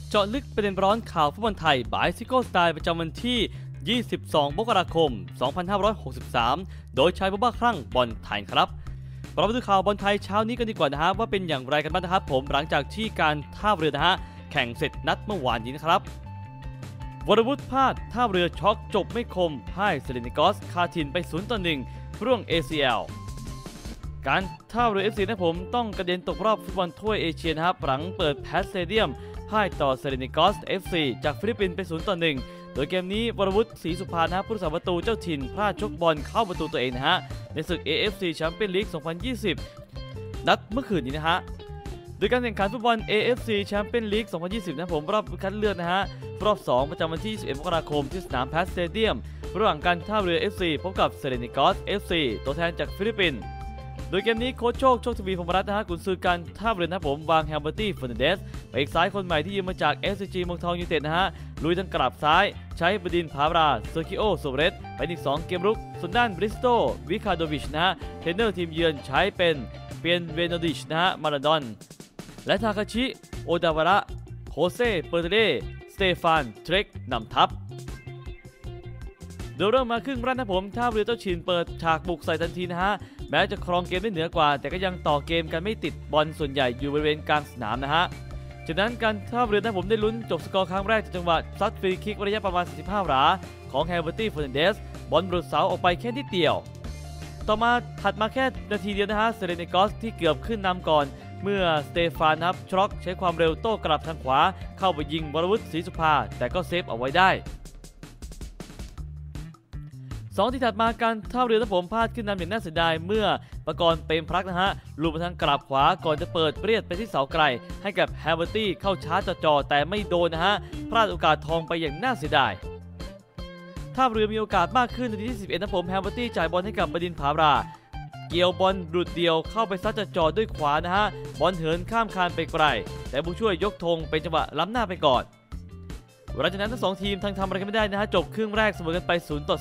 เจาะลึกประเด็นร้อนข่าวฟุตบอลไทยบายซิโก้สไตล์ประจำวันที่ 22 มกราคม 2563 โดยชายบ้าคลั่งบอลไทยครับเราไปดูข่าวบอลไทยเช้านี้กันดีกว่านะฮะว่าเป็นอย่างไรกันบ้างนะครับผมหลังจากที่การท่าเรือนะฮะแข่งเสร็จนัดเมื่อวานนี้นะครับวรวุฒิพลาดท่าเรือช็อกจบไม่คมพ่ายเซเลนิกอสคาทินไป0-1ร่วง ACL การท่าเรือ FC นะผมต้องกระเด็นตกรอบฟุตบอลถ้วยเอเชียนะครับหลังเปิดแพสสเตเดียมพ่ายต่อเซเลนิกอส FC จากฟิลิปปินส์ไป0-1โดยเกมนี้วรวุฒิศรีสุภานะผู้รักษาประตูเจ้าถิ่นพลาดชกบอลเข้าประตูตัวเองนะฮะในศึก AFC แชมเปี้ยนลีก 2020 นัดเมื่อคืนนี้นะฮะโดยการแข่งขันฟุตบอล AFC แชมเปี้ยนลีก 2020 นะผมรอบคัดเลือกนะฮะรอบ 2 ประจำวันที่ 21 มกราคมที่สนามแพสสเตเดียมระหว่างการท่าเรือ FC พบกับเซเลนิกอส FC ตัวแทนจากฟิลิปปินส์โดยเกมนี้โค้ชโชคทวีพรหมรัตน์นะฮะกุนซือการท่าเรือนะผมวางแฮมเบอร์ตี้เฟอร์นันเดสไปอีกซ้ายคนใหม่ที่ยืมมาจาก SCG เมืองทองยูไนเต็ดนะฮะลุยทางกลับซ้ายใช้บดินผาราเซอร์กิโอโซเรสไปอีก2เกมรุกส่วนด้านบริสโตวิคาโดวิชนะฮะเทรนเนอร์ทีมเยือนใช้เป็นเปียนเวโนดิชนะฮะมาราดอนและทาคาชิโอดาวาระโฮเซ่เปอร์เตเล่สเตฟานเทรกนำทัพโดยเริ่มมาครึ่งแรกนะผมท่าเรือเจ้าชินเปิดฉากบุกใส่ทันทีนะฮะแม้จะครองเกมได้เหนือกว่าแต่ก็ยังต่อเกมกันไม่ติดบอลส่วนใหญ่อยู่บริเวณกลางสนามนะฮะจากนั้นการท่าเรือนะผมได้ลุ้นจบสกอร์ครั้งแรกจากจังหวะซัดฟรีคิกระยะประมาณ45 หลาของแฮร์เบอร์ตี้เฟอร์นันเดสบอลหลุดเสาออกไปแค่นิดเดียวต่อมาถัดมาแค่นาทีเดียวนะฮะเซเลนิกอสที่เกือบขึ้นนำก่อนเมื่อสเตฟานครับช็อกใช้ความเร็วโต้กลับทางขวาเข้าไปยิงวรวุฒิศรีสุภาแต่ก็เซฟเอาไว้ได้2ที่ถัดมาการท่าเรือนะผมพลาดขึ้นนำอย่างน่าเสียดายเมื่อปกรณ์เปรมพรักนะฮะลูบมาทางกลับขวาก่อนจะเปิดเรียดไปที่เสาไกลให้กับแฮร์เบอร์ตี้เข้าชาร์จจ่อแต่ไม่โดนนะฮะพลาดโอกาสทองไปอย่างน่าเสียดายท่าเรือมีโอกาสมากขึ้นนาทีที่11นะผมแฮร์เบอร์ตี้จ่ายบอลให้กับบดินผาราเกี่ยวบอลดุดเดียวเข้าไปซัดจ่อด้วยขวานะฮะบอลเหินข้ามคานไปไกลแต่ผู้ช่วยยกธงเป็นจังหวะล้ำหน้าไปก่อนหลังจากนั้นทั้ง2ทีมทั้งทำอะไรกันไม่ได้นะฮะจบครึ่งแรกเสมอกันไป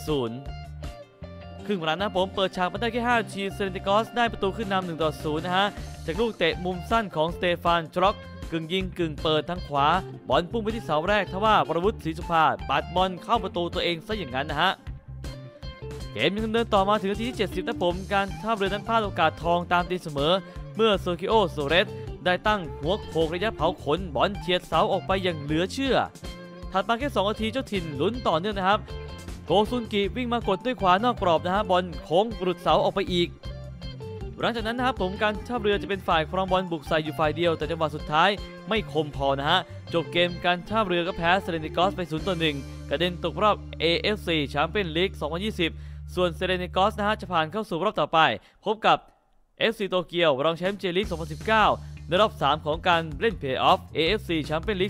0-0ครึ่งหลังนะผมเปิดฉากมาได้แค่5 นาทีเซเลนิกอสได้ประตูขึ้นนำ1-0นะฮะจากลูกเตะมุมสั้นของสเตฟานชร็อกกึ่งยิงกึ่งเปิดทางขวาบอลพุ่งไปที่เสาแรกทว่าวรวุฒิศรีสุภาปัดบอลเข้าประตูตัวเองซะอย่างนั้นนะฮะเกมยังดำเนินต่อมาถึงนาทีที่70นะผมการท่าเรือนั้นพลาดโอกาสทองตามตีเสมอเมื่อเซอร์กิโอโซเรสได้ตั้งหัวโขกระยะเผาขนบอลเฉียดเสาออกไปอย่างเหลือเชื่อถัดมาแค่2 นาทีเจ้าถิ่นลุ้นต่อเนื่องนะครับโกซุนกิวิ่งมากดด้วยขวานอกกรอบนะฮะบอลโค้งหลุดเสาออกไปอีกหลังจากนั้นนะครับผมการท่าเรือจะเป็นฝ่ายครองบอลบุกใส่อยู่ฝ่ายเดียวแต่จังหวะสุดท้ายไม่คมพอนะฮะจบเกมการท่าเรือก็แพ้เซเลนิกอสไป0-1กระเด็นตกรอบ AFC แชมเปี้ยนลีก 2020 ส่วนเซเลนิกอสนะฮะจะผ่านเข้าสู่รอบต่อไปพบกับ FC โตเกียวรองแชมป์เจลีก 2019 ในรอบ 3 ของการเล่นเพลย์ออฟ AFC แชมเปี้ยนลีก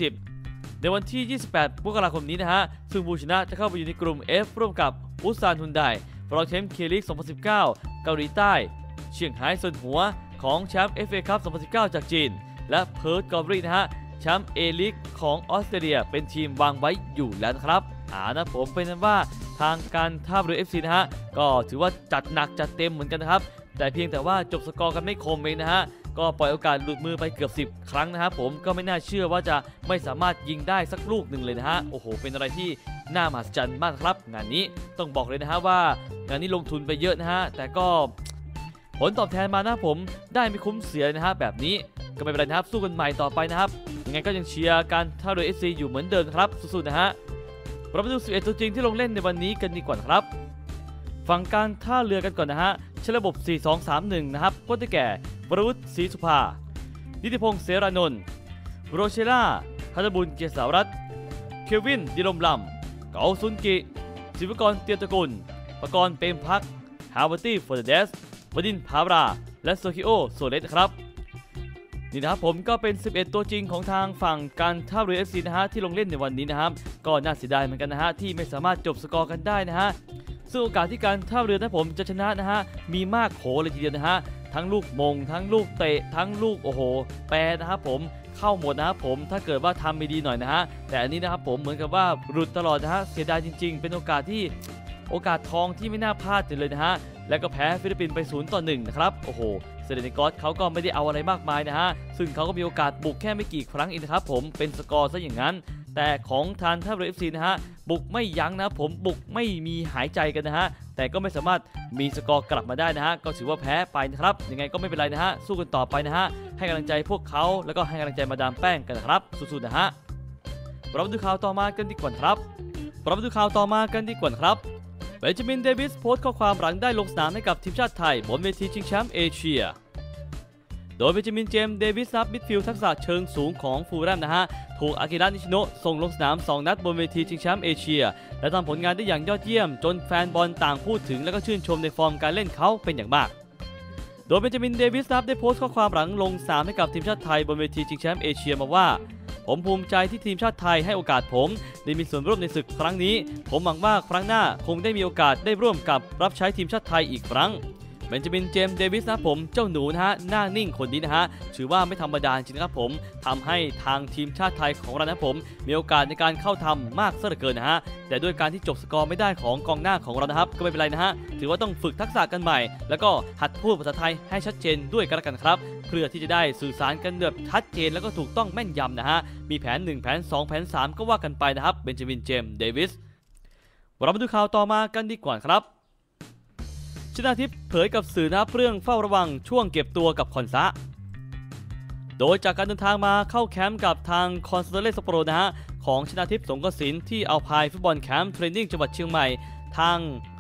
2020ในวันที่ 28 มกราคมนี้นะฮะซึ่งผู้ชนะจะเข้าไปอยู่ในกลุ่ม F ร่วมกับอุซานฮุนไดรองแชมป์เคลีก 2019 เกาหลีใต้เชียงไฮ้ซวนหัวของแชมป์ FA คัพ 2019 จากจีนและเพิร์ธกอร์บรีนะฮะแชมป์ A ลีกของออสเตรเลียเป็นทีมวางไว้อยู่แล้วนะครับนะผมเป็นนั้นว่าทางการท่าเรือ FC นะฮะก็ถือว่าจัดหนักจัดเต็มเหมือนกันนะครับแต่เพียงแต่ว่าจบสกอร์กันไม่คมเองนะฮะก็ปล่อยโอกาสหลุดมือไปเกือบ10 ครั้งนะครับผมก็ไม่น่าเชื่อว่าจะไม่สามารถยิงได้สักลูกหนึ่งเลยนะฮะโอ้โหเป็นอะไรที่น่ามหัศจรรย์มากครับงานนี้ต้องบอกเลยนะฮะว่างานนี้ลงทุนไปเยอะนะฮะแต่ก็ผลตอบแทนมานะผมได้ไม่คุ้มเสียนะฮะแบบนี้ก็ไม่เป็นไรนะครับสู้กันใหม่ต่อไปนะครับยังไงก็ยังเชียร์การท่าเรือ FC อยู่เหมือนเดิมครับสู้ๆนะฮะเราไปดู11 ตัวจริงที่ลงเล่นในวันนี้กันดีกว่าครับฝั่งการท่าเรือกันก่อนนะฮะใช้ระบบ 4-2-3-1 นะครับก็ได้แก่วรวุฒิศรีสุภานิติพงษ์เสรานนท์โรเชล่าธนบุญเกียรติสารัตน์เควินดิลมลำเกาซุนกิศิวกรเตียนตระกูลปกรณ์เปรมพักฮาวเวอร์ตี้เฟอร์เดสวดินผาราและโซคิโอโซเลสครับนี่นะครับผมก็เป็น11 ตัวจริงของทางฝั่งการท่าเรือ FC นะฮะที่ลงเล่นในวันนี้นะครับก็น่าเสียดายเหมือนกันนะฮะที่ไม่สามารถจบสกอร์กันได้นะฮะซึ่งโอกาสที่การท่าเรือนะผมจะชนะนะฮะมีมากโขเลยทีเดียวนะฮะทั้งลูกมงทั้งลูกเตะทั้งลูกโอ้โหแปรนะครับผมเข้าหมดนะครับผมถ้าเกิดว่าทำไม่ดีหน่อยนะฮะแต่อันนี้นะครับผมเหมือนกับว่าหลุดตลอดนะฮะเสียดายจริงๆเป็นโอกาสทองที่ไม่น่าพลาดเลยนะฮะและก็แพ้ฟิลิปปินส์ไป0-1นะครับโอ้โหเซเลนิกอสเขาก็ไม่ได้เอาอะไรมากมายนะฮะซึ่งเขาก็มีโอกาสบุกแค่ไม่กี่ครั้งเองนะครับผมเป็นสกอร์ซะอย่างนั้นแต่ของทางท่าเรือ FC นะฮะบุกไม่ยั้งนะผมบุกไม่มีหายใจกันนะฮะแต่ก็ไม่สามารถมีสกอร์กลับมาได้นะฮะก็ถือว่าแพ้ไปนะครับยังไงก็ไม่เป็นไรนะฮะสู้กันต่อไปนะฮะให้กำลังใจพวกเขาแล้วก็ให้กำลังใจมาดามแป้งกันนะครับสู้ๆนะฮะเรามาดูข่าวต่อมากันดีกว่าครับเบนจามินเดวิสโพสต์ข้อความหลังได้ลงสนามให้กับทีมชาติไทยบนเวทีชิงแชมป์เอเชียโดยเบนจามินเจมส์เดวิสมิดฟิลด์ทักษะเชิงสูงของฟูลแลมนะฮะถูกอากิระนิชิโนะส่งลงสนาม2นัดบนเวทีชิงแชมป์เอเชียและทำผลงานได้อย่างยอดเยี่ยมจนแฟนบอลต่างพูดถึงและก็ชื่นชมในฟอร์มการเล่นเขาเป็นอย่างมากโดยเบนจามินเดวิสได้โพสต์ข้อความหลังลงสนามให้กับทีมชาติไทยบนเวทีชิงแชมป์เอเชียมาว่าผมภูมิใจที่ทีมชาติไทยให้โอกาสผมได้มีส่วนร่วมในศึกครั้งนี้ผมหวังว่าครั้งหน้าคงได้มีโอกาสได้ร่วมกับรับใช้ทีมชาติไทยอีกครั้งเบนจามินเจมส์เดวิสนะผมเจ้าหนูนะฮะหน้านิ่งคนนี้นะฮะถือว่าไม่ธรรมดาจริงนะครับผมทำให้ทางทีมชาติไทยของเรานะผมมีโอกาสในการเข้าทำมากซะเหลือเกินนะฮะแต่ด้วยการที่จบสกอร์ไม่ได้ของกองหน้าของเรานะครับก็ไม่เป็นไรนะฮะถือว่าต้องฝึกทักษะกันใหม่แล้วก็หัดพูดภาษาไทยให้ชัดเจนด้วยกันละกันครับเพื่อที่จะได้สื่อสารกันแบบชัดเจนแล้วก็ถูกต้องแม่นยำนะฮะมีแผน1แผน2แผน3ก็ว่ากันไปนะครับเบนจามินเจมส์เดวิสเรามาดูข่าวต่อมากันดีกว่าครับชนาทิพย์เผยกับสื่อนะครับเรื่องเฝ้าระวังช่วงเก็บตัวกับคอนซะโดยจากการเดินทางมาเข้าแคมป์กับทางคอนซาโดเรซัปโปโรนะฮะของชนาทิพย์สงกสินที่อัลพายฟุตบอลแคมป์เทรนนิ่งจังหวัดเชียงใหม่ทาง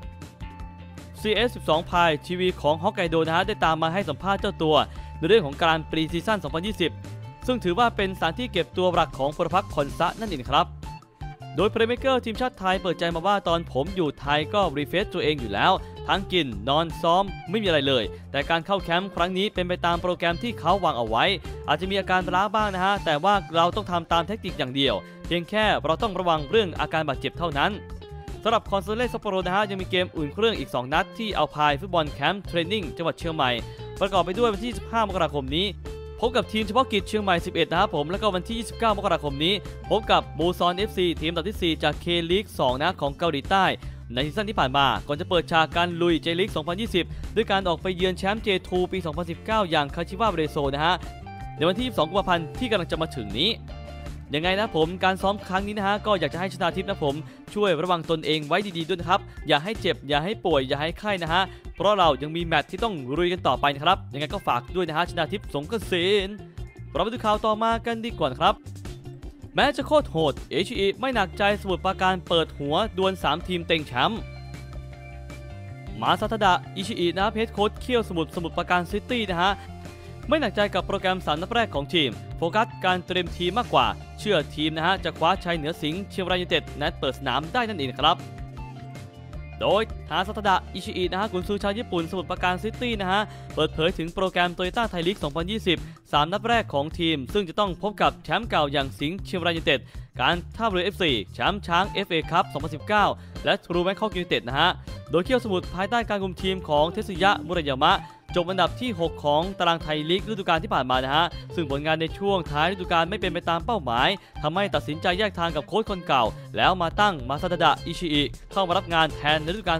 CS12 พายทีวีของฮอกไกโดนะฮะได้ตามมาให้สัมภาษณ์เจ้าตัวในเรื่องของการปรีซีซั่น 2020 ซึ่งถือว่าเป็นสถานที่เก็บตัวหลักของพลพรรคคอนซะนั่นเองครับโดยเพลย์เมเกอร์ทีมชาติไทยเปิดใจมาว่าตอนผมอยู่ไทยก็รีเฟรชตัวเองอยู่แล้วทั้งกินนอนซ้อมไม่มีอะไรเลยแต่การเข้าแคมป์ครั้งนี้เป็นไปตามโปรแกรมที่เขาวางเอาไว้อาจจะมีอาการล้าบ้างนะฮะแต่ว่าเราต้องทำตามเทคนิคอย่างเดียวเพียงแค่เราต้องระวังเรื่องอาการบาดเจ็บเท่านั้นสำหรับคอนซาโดเรซัปโปโรนะฮะยังมีเกมอุ่นเครื่องอีก2นัดที่อัลพายฟุตบอลแคมป์เทรนนิ่งจังหวัดเชียงใหม่ประกอบไปด้วยวันที่15 มกราคมนี้พบกับทีมเฉพาะกิจเชียงใหม่11นะครับผมแล้วก็วันที่29 มกราคมนี้พบกับบูซอน FC ทีมอันดับที่4จากเคลีก2นะของเกาหลีใต้ในซีซั่นที่ผ่านมาก่อนจะเปิดฉากการลุยเจลีก 2020 ด้วยการออกไปเยือนแชมป์ J2 ปี 2019 อย่างคาชิวะเบเรโซนะฮะในวันที่22 กุมภาพันธ์ที่กำลังจะมาถึงนี้ยังไงนะผมการซ้อมครั้งนี้นะฮะก็อยากจะให้ชนาทิพย์นะผมช่วยระวังตนเองไว้ดีๆด้วยนะครับอย่าให้เจ็บอย่าให้ป่วยอย่าให้ไข้นะฮะเพราะเรายังมีแมตช์ที่ต้องลุยกันต่อไปนะครับยังไงก็ฝากด้วยนะฮะชนาทิพย์สงกสินเราไปดูข่าวต่อมากันดีกว่าครับแม้จะโคตรโหดเอชิไม่หนักใจสมุทรปราการเปิดหัวดวล3ทีมเต็งแชมป์มาซาทดะอิชิอินะเพชรโค้ชเคี่ยวสมุทรปราการซิตี้นะฮะไม่หนักใจกับโปรแกรม3นัดแรกของทีมโฟกัสการเตรียมทีมมากกว่าเชื่อทีมนะฮะจะคว้าชัยเหนือสิงห์เชียงรายยูไนเต็ดนัดเปิดสนามได้นั่นเองครับโดยทาซาทดะอิชิอินะฮะกุนซือชาวญี่ปุ่นสมุทรปราการซิตี้นะฮะเปิดเผยถึงโปรแกรมโตโยต้าไทยลีก 2020 3 นัดแรกของทีมซึ่งจะต้องพบกับแชมป์เก่าอย่างสิงห์เชียงรายยูไนเต็ดการท่าเรือ FC แชมป์ช้าง FA คัพ 2019 และทรูแบงคอกยูไนเต็ดนะฮะโดยเคี่ยวสมุทรภายใต้การคุมทีมของเทสึยะมุระยามะจบอันดับที่ 6 ของตารางไทยลีกฤดูกาลที่ผ่านมานะฮะซึ่งผลงานในช่วงท้ายฤดูกาลไม่เป็นไปตามเป้าหมายทำให้ตัดสินใจแยกทางกับโค้ชคนเก่าแล้วมาตั้งมาซาดะอิชิอิเข้ามารับงานแทนในฤดูกาล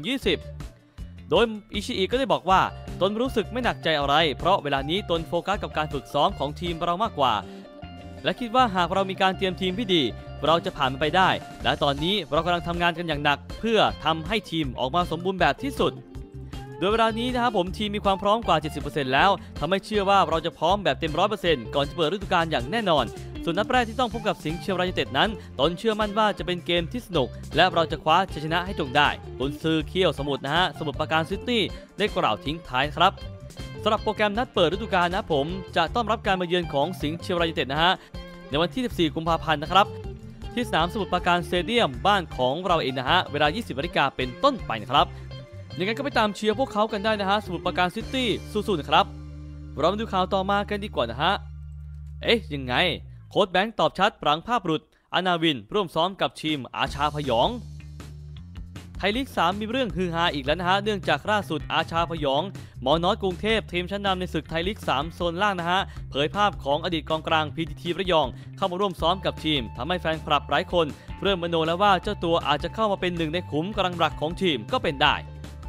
2020 โดยอิชิอิก็ได้บอกว่าตนรู้สึกไม่หนักใจอะไรเพราะเวลานี้ตนโฟกัสกับการฝึกซ้อมของทีมเรามากกว่าและคิดว่าหากเรามีการเตรียมทีมที่ดีเราจะผ่านมันไปได้และตอนนี้เรากำลังทำงานกันอย่างหนักเพื่อทำให้ทีมออกมาสมบูรณ์แบบที่สุดโดยเวลานี้นะครับผมทีมมีความพร้อมกว่า 70% แล้วทำให้เชื่อว่าเราจะพร้อมแบบเต็ม 100% ก่อนจะเปิดฤดูกาลอย่างแน่นอนส่วนนัดแรกที่ต้องพบกับสิงห์เชียงรายยูไนเต็ดนั้นตนเชื่อมั่นว่าจะเป็นเกมที่สนุกและเราจะคว้าชัยชนะให้จงได้กุนซือเคี่ยวสมุทรนะฮะสมุทรปราการซิตี้ได้กล่าวทิ้งท้ายครับสำหรับโปรแกรมนัดเปิดฤดูกาลนะผมจะต้อนรับการมาเยือนของสิงห์เชียงรายยูไนเต็ดนะฮะในวันที่ 14 กุมภาพันธ์นะครับที่สนามสมุทรปราการสเตเดียมบ้านของเราเองนะฮะเวลา 20 นาฬิกาเป็นต้นไปนะครับยังไงก็ไปตามเชียร์พวกเขากันได้นะฮะสมุทรปราการซิตี้สู้ๆนะครับเรามาดูข่าวต่อมากันดีกว่านะฮะยังไงโค้ชแบงค์ตอบชัดหลังภาพหลุดอานาวินร่วมซ้อมกับทีมอาชาพยองไทยลีก 3 มีเรื่องฮือฮาอีกแล้วนะฮะเนื่องจากล่าสุดอาชาพยองหมอนอสกรุงเทพทีมชั้นนำในศึกไทยลีก 3 โซนล่างนะฮะเผยภาพของอดีตกองกลาง PTT ระยองเข้ามาร่วมซ้อมกับทีมทำให้แฟนคลับหลายคนเริ่มมโนแล้วว่าเจ้าตัวอาจจะเข้ามาเป็นหนึ่งในขุมกำลังหลักของทีมก็เป็นได้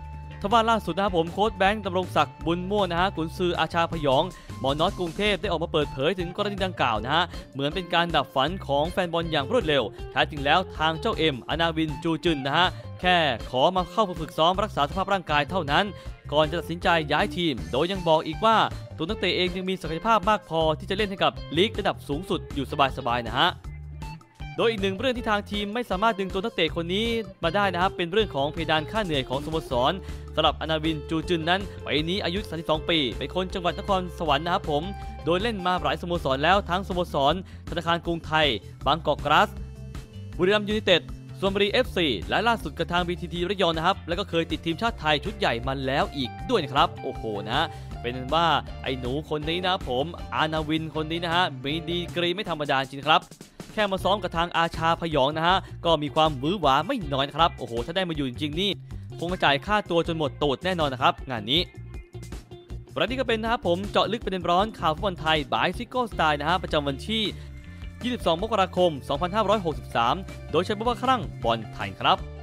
ทว่าล่าสุดนะครับผมโค้ชแบงค์ดำรงศักดิ์บุญม่วงนะฮะกุนซืออาชาพยองหมอน็อตกรุงเทพได้ออกมาเปิดเผยถึงกรณีดังกล่าวนะฮะเหมือนเป็นการดับฝันของแฟนบอลอย่างรวดเร็วแท้จริงแล้วทางเจ้าเอ็มอนาวินจูจุนนะฮะแค่ขอมาเข้าฝึกซ้อมรักษาสภาพร่างกายเท่านั้นก่อนจะตัดสินใจย้ายทีมโดยยังบอกอีกว่าตัวนักเตะเองยังมีศักยภาพมากพอที่จะเล่นให้กับลีกระดับสูงสุดอยู่สบายๆนะฮะโดยอีกหนึ่งเรื่องที่ทางทีมไม่สามารถดึงตัวนักเตะคนนี้มาได้นะครับเป็นเรื่องของเพดานค่าเหนื่อยของสโมสรสำหรับอนาวินจูจุนนั้นปีนี้อายุ32ปีเป็นคนจังหวัดนครสวรรค์นะครับผมโดยเล่นมาหลายสโมสรแล้วทั้งสโมสรธนาคารกรุงไทยบางกอกกราสบุรีรัมย์ยูไนเต็ดชลบุรี FC และล่าสุดกับทาง BTT ระยองนะครับแล้วก็เคยติดทีมชาติไทยชุดใหญ่มาแล้วอีกด้วยนะครับโอ้โหนะเป็นว่าไอ้หนูคนนี้นะผมอานาวินคนนี้นะฮะมีดีกรีไม่ธรรมดาจริงครับแค่มาซ้อมกับทางอาชาพยองนะฮะก็มีความหวือหวาไม่น้อยนะครับโอ้โหถ้าได้มาอยู่จริงๆนี่คงจะจ่ายค่าตัวจนหมดตูดแน่นอนนะครับงานนี้วันนี้ก็เป็นนะครับผมเจาะลึกประเด็นร้อนข่าวฟุตบอลไทยบายซิโก้สไตล์นะฮะประจำวันที่22 มกราคม 2563 โดยใช้บัฟว่าครั่งบอลไทยครับ